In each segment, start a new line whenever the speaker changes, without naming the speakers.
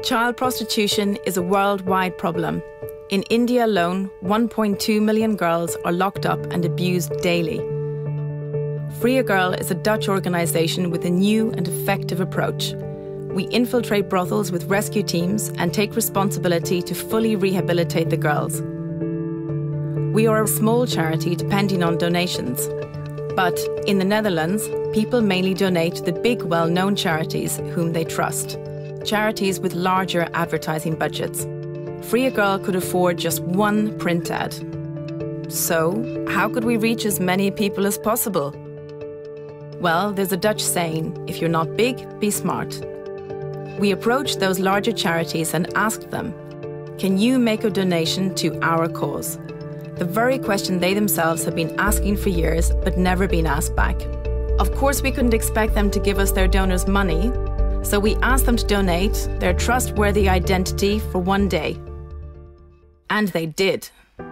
Child prostitution is a worldwide problem. In India alone, 1.2 million girls are locked up and abused daily. Free a Girl is a Dutch organisation with a new and effective approach. We infiltrate brothels with rescue teams and take responsibility to fully rehabilitate the girls. We are a small charity depending on donations. But in the Netherlands, people mainly donate to the big well-known charities whom they trust. Charities with larger advertising budgets. Free a Girl could afford just one print ad. So, how could we reach as many people as possible? Well, there's a Dutch saying, if you're not big, be smart. We approached those larger charities and asked them, can you make a donation to our cause? The very question they themselves have been asking for years, but never been asked back. Of course, we couldn't expect them to give us their donors' money, so we asked them to donate their trustworthy identity for one day. And they did.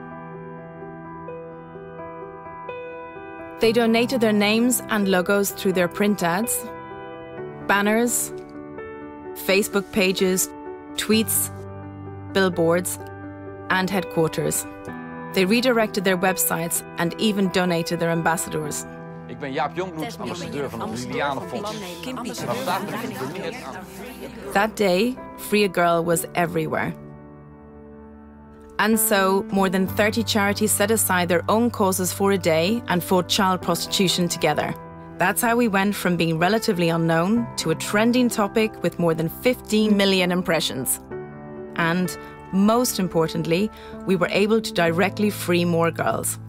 They donated their names and logos through their print ads, banners, Facebook pages, tweets, billboards, and headquarters. They redirected their websites and even donated their ambassadors.
Ik ben Jaap Jongbloed, ambassadeur van het Lilianenfonds.
That day, Free a Girl was everywhere. And so, more than 30 charities set aside their own causes for a day and fought child prostitution together. That's how we went from being relatively unknown to a trending topic with more than 15 million impressions. And, most importantly, we were able to directly free more girls.